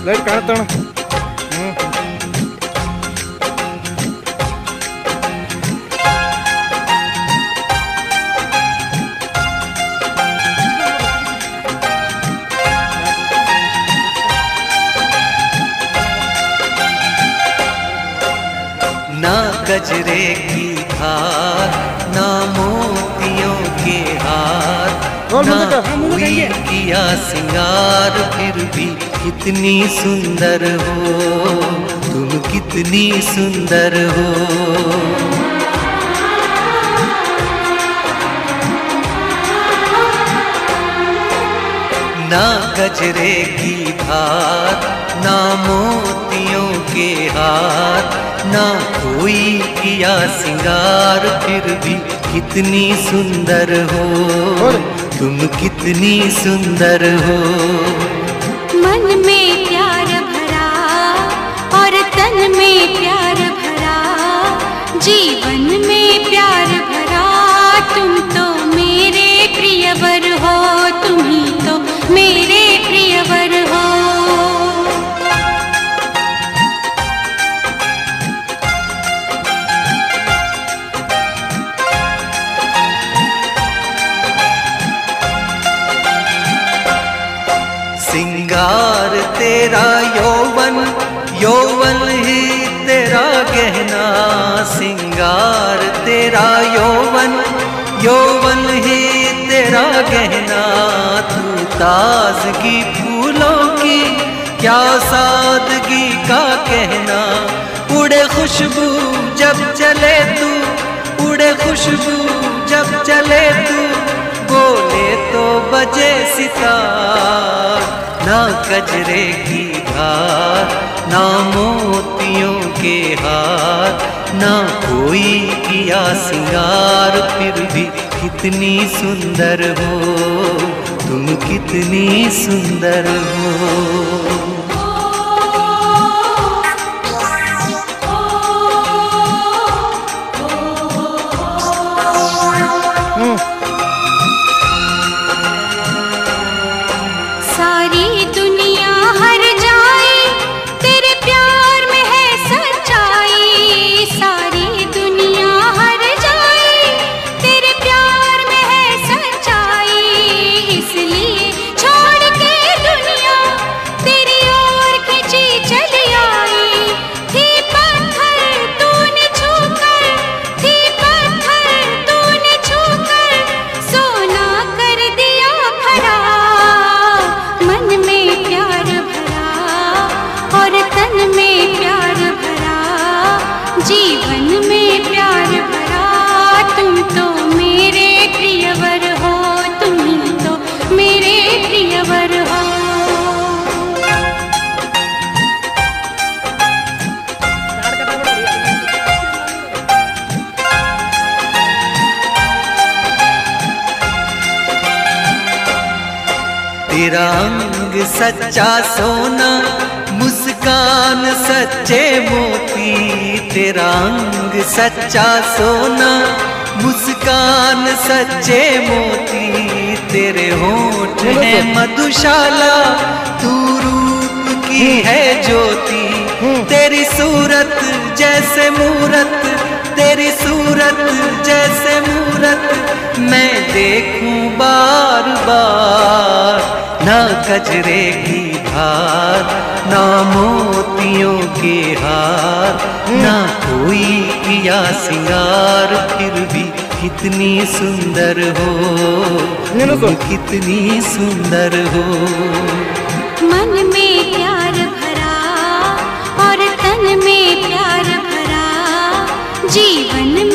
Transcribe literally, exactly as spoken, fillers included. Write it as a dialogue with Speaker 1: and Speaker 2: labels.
Speaker 1: Light ಕಾಣುತ್ತಣ್ಣ. ಹ್ಞೂ
Speaker 2: ना गजरे की धार, ना मोतियों के हार, ना कोई किया सिंगार, फिर भी कितनी सुंदर हो तुम, कितनी सुंदर हो। ना गजरे की धार, ना मोतियों के हार, ना कोई किया सिंगार, फिर भी कितनी सुंदर हो तुम, कितनी सुंदर हो।
Speaker 3: मन में प्यार भरा और तन में प्यार भरा, जीवन में प्यार भरा, तुम तो मेरे प्रियवर हो, तुम ही तो मेरे प्रियवर हो।
Speaker 2: सिंगार तेरा यौवन, यौवन ही तेरा गहना, सिंगार तेरा यौवन, यौवन ही तेरा गहना। तू ताजगी फूलों की, क्या सादगी का कहना। उड़े खुशबू जब चले तू, उड़े खुशबू जब चले तू, बोले तो बजे सितार। ना गजरे की धार, ना मोतियों के हार, ना कोई किया सिंगार, फिर भी कितनी सुंदर हो तुम, कितनी सुंदर हो।
Speaker 3: सारी दुनिया हर जाए तेरे प्यार में है सच्चाई, सारी दुनिया हर जाए तेरे प्यार में है सच्चाई, इसलिए छोड़ के दुनिया तेरी ओर खिंची चली आई। थी पत्थर तूने छूकर, थी पत्थर तूने छूकर, सोना कर दिया खरा। मन में प्यार भरा और तन में प्यार भरा, जीवन में प्यार भरा, तुम तो मेरे प्रियवर हो, तुम ही तो मेरे प्रियवर हो।
Speaker 2: तेरा अंग सच्चा सोना, मुस्कान सच्चे मोती, तेरा अंग सच्चा सोना, मुस्कान सच्चे मोती। तेरे होठ है मधुशाला, तू रूप की है ज्योति, तेरी सूरत जैसे मूरत, तेरी सूरत जैसे मूरत, मैं देखूं बार बार। ना गजरे की धार, ना मोतियों के हार, ना कोई किया सिंगार, फिर भी कितनी सुंदर हो तुम, कितनी सुंदर हो।
Speaker 3: मन में प्यार भरा और तन में प्यार भरा, जीवन